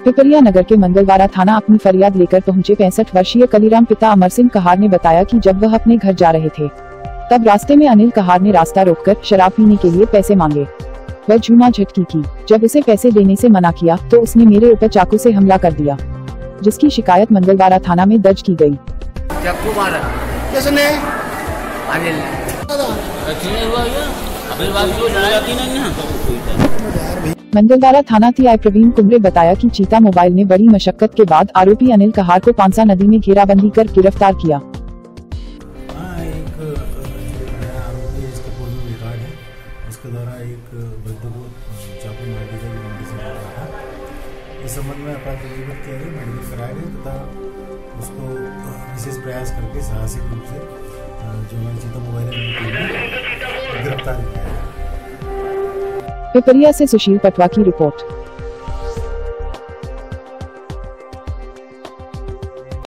पिपरिया नगर के मंगलवारा थाना अपनी फरियाद लेकर पहुंचे 65 वर्षीय कलीराम पिता अमर सिंह कहार ने बताया कि जब वह अपने घर जा रहे थे तब रास्ते में अनिल कहार ने रास्ता रोककर शराब पीने के लिए पैसे मांगे। वह झूमा झटकी की। जब उसे पैसे देने से मना किया तो उसने मेरे ऊपर चाकू से हमला कर दिया, जिसकी शिकायत मंगलवारा थाना में दर्ज की गई। चाकू मारा किसने? अनिल मंगलवारा थाना टीआई प्रवीण कुमरे बताया कि चीता मोबाइल ने बड़ी मशक्कत के बाद आरोपी अनिल कहार को पांसा नदी में घेराबंदी कर गिरफ्तार किया। उसके द्वारा एक वृद्ध को चाकू मार दी गई, मेडिसिन कराया था। इस संबंध में अपराध पंजीबद्ध किया गया, मेडिकल कराया गया तथा उसको विशेष प्रयास करके साहसिक रूप से जो हमारी चीता मोबाइल गिरफ्तार किया है। पिपरिया से सुशील पटवा की रिपोर्ट।